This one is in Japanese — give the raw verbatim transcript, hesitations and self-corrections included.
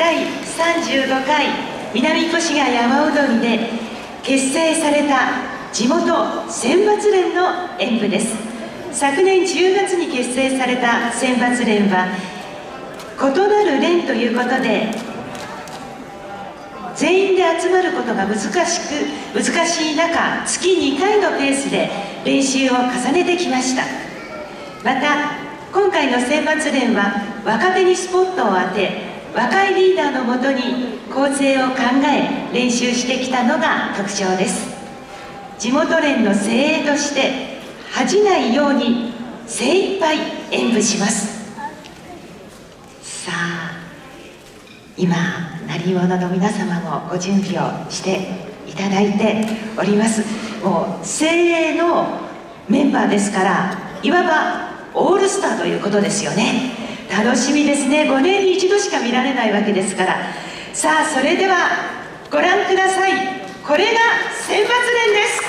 だいさんじゅうごかい南越谷山踊りで結成された地元選抜連の演舞です。昨年じゅうがつに結成された選抜連は異なる連ということで全員で集まることが難しく難しい中、月にかいのペースで練習を重ねてきました。また今回の選抜連は若手にスポットを当て、若いリーダーのもとに構成を考え練習してきたのが特徴です。地元連の精鋭として恥じないように精一杯演舞します。さあ、今鳴り物の皆様もご準備をしていただいております。もう精鋭のメンバーですから、いわばオールスターということですよね。楽しみですね。ごねんに一度しか見られないわけですから。さあ、それではご覧ください。これが選抜連です。